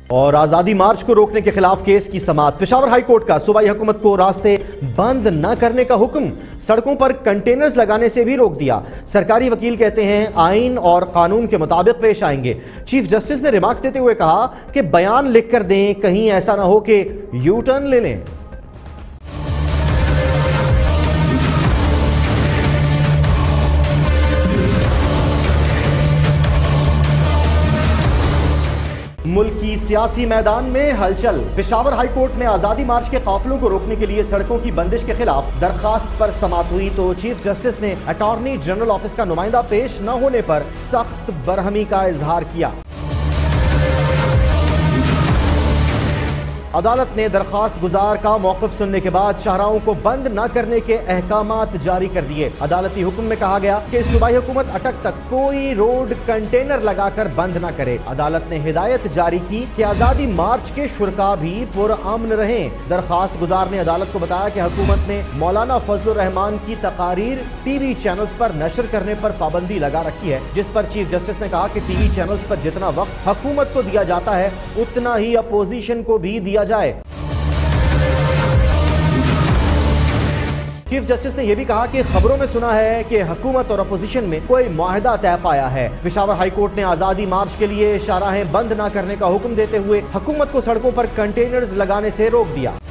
और आजादी मार्च को रोकने के खिलाफ केस की समाअत। पेशावर हाई कोर्ट का सूबाई हुकूमत को रास्ते बंद न करने का हुक्म, सड़कों पर कंटेनर्स लगाने से भी रोक दिया। सरकारी वकील कहते हैं आइन और कानून के मुताबिक पेश आएंगे। चीफ जस्टिस ने रिमार्क्स देते हुए कहा कि बयान लिख कर दें, कहीं ऐसा ना हो कि यू टर्न ले लें। मुल्की सियासी मैदान में हलचल। पेशावर हाई कोर्ट में आजादी मार्च के काफिलों को रोकने के लिए सड़कों की बंदिश के खिलाफ दरखास्त पर समाअत हुई तो चीफ जस्टिस ने अटॉर्नी जनरल ऑफिस का नुमाइंदा पेश न होने पर सख्त बरहमी का इजहार किया। अदालत ने दरखास्त गुजार का मौक़िफ़ सुनने के बाद शाहराहों को बंद न करने के अहकामात जारी कर दिए। अदालती हुक्म में कहा गया कि सूबाई हुकूमत अटक तक कोई रोड कंटेनर लगाकर बंद न करे। अदालत ने हिदायत जारी की कि आज़ादी मार्च के शुरका भी पुरअमन रहें। दरखास्त गुजार ने अदालत को बताया कि हुकूमत ने मौलाना फजलुर रहमान की तकारीर टीवी चैनल्स पर नशर करने पर पाबंदी लगा रखी है, जिस पर चीफ जस्टिस ने कहा कि टीवी चैनल्स पर जितना वक्त हुकूमत को दिया जाता है उतना ही अपोजिशन को भी दिया जाए। चीफ जस्टिस ने यह भी कहा कि खबरों में सुना है कि हुकूमत और अपोजिशन में कोई मुआहदा तय पाया है। पेशावर हाई कोर्ट ने आजादी मार्च के लिए शाहराहें बंद न करने का हुक्म देते हुए हुकूमत को सड़कों पर कंटेनर्स लगाने से रोक दिया।